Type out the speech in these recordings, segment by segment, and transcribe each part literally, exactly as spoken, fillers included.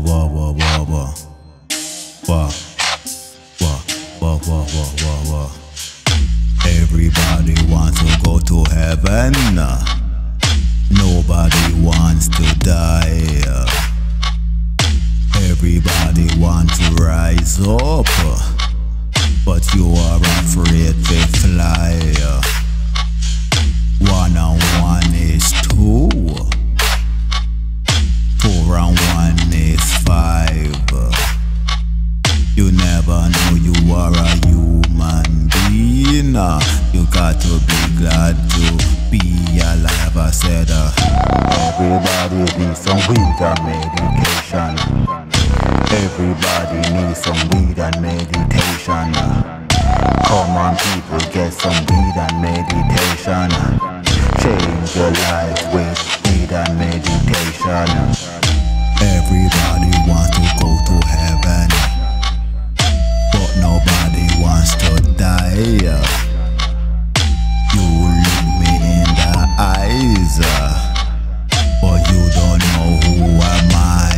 wah, wah, wah, wah. Wah, wah, wah, wah, wah, wah, wah. Everybody wants to go to heaven. Nobody wants to die. Everybody wants to rise up, but you are afraid to fly. One and one is two. Four and one is five. You never know you are a human being. You got to be glad to be alive. I said uh, everybody needs some weed and medication. Everybody needs some weed and meditation. Come on people, get some weed and meditation. Change your life with weed and meditation. Everybody wants to go to heaven, but nobody wants to die. You look me in the eyes, but you don't know who am I.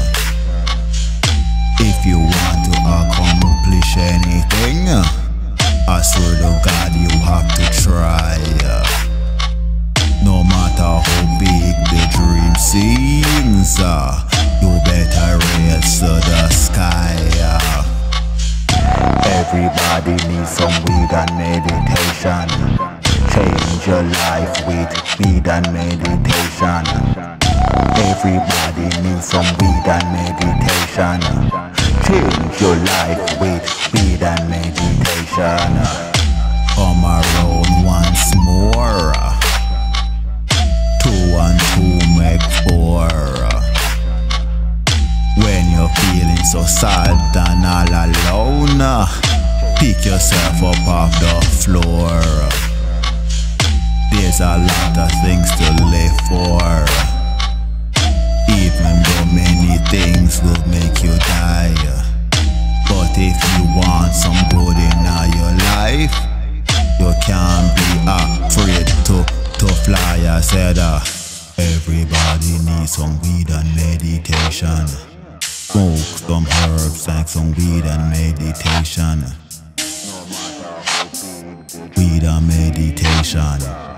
If you want to accomplish anything, I swear to God you have to try. No matter how big the dream seems, you better raise to the sky. Everybody needs some weed and meditation. Change your life with weed and meditation. Everybody needs some weed and meditation. Change your life with weed and meditation. Come around once more. Two and two make four. When you're feeling so sad and all alone, pick yourself up off the floor. There's a lot of things to live for, even though many things will make you die. But if you want some good in your life, you can't be afraid to, to fly. I said uh, everybody needs some weed and meditation. Smoke some herbs and some weed and meditation. Weed and meditation.